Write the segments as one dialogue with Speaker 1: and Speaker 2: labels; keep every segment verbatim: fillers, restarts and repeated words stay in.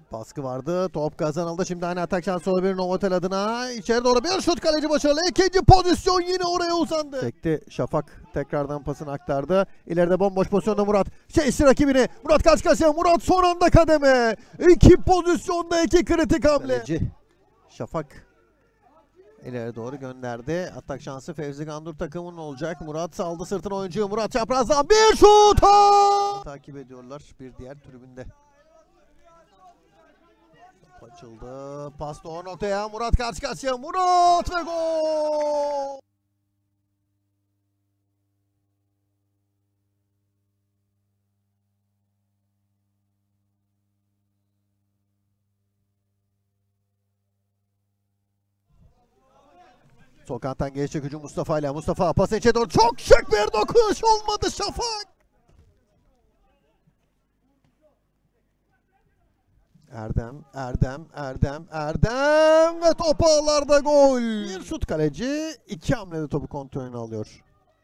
Speaker 1: Baskı vardı. Top kazanıldı. Şimdi aynı atak şansı olabilir Novotel adına. İçeri doğru bir şut, kaleci başarılı. İkinci pozisyon yine oraya uzandı. Çekti Şafak. Tekrardan pasını aktardı. İleride bomboş pozisyonda Murat. Şeysi rakibini. Murat kaç karşıya. Murat son anda kademe. İki pozisyonda iki kritik hamle. Kaleci Şafak İleri doğru gönderdi. Atak şansı Fevzi Gandur takımının olacak. Murat aldı sırtına oyuncuyu. Murat çaprazdan bir şut! Takip ediyorlar bir diğer tribünde. Top açıldı. Pas doğru noktaya. Murat karşı karşıya. Murat ve gol! Sokaktan geçecek hücum Mustafa ile. Mustafa pas içe doğru. Çok şık bir dokunuş olmadı Şafak. Erdem, Erdem, Erdem, Erdem ve top ağlarda gol. Bir şut, kaleci iki hamlede topu kontrolünü alıyor.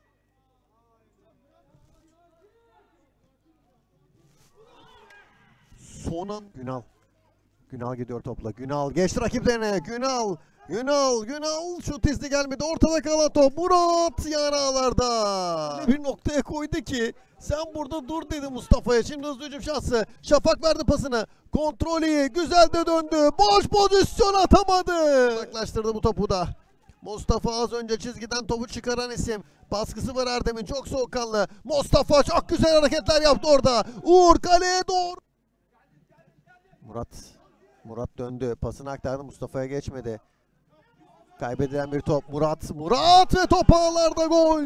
Speaker 1: Sonan Günal. Günal gidiyor topla. Günal geçti rakiplerine. Günal. Günal, Günal şut izni gelmedi. Ortada kalan top. Murat yaralarda. Öyle bir noktaya koydu ki sen burada dur dedi Mustafa'ya. Şimdi hızlı hücum şansı. Şafak verdi pasını. Kontrol iyi. Güzel de döndü. Boş pozisyon atamadı. Uzaklaştırdı bu topu da. Mustafa az önce çizgiden topu çıkaran isim. Baskısı var Erdem'in. Çok soğukkanlı. Mustafa çok güzel hareketler yaptı orada. Uğur kaleye doğru. Murat. Murat döndü. Pasını aktardı. Mustafa'ya geçmedi. Kaybedilen bir top. Murat. Murat ve top ağlarda gol.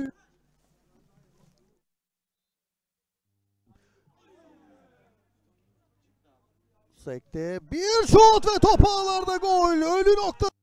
Speaker 1: Sekte bir şut ve top ağlarda gol. Ölü nokta.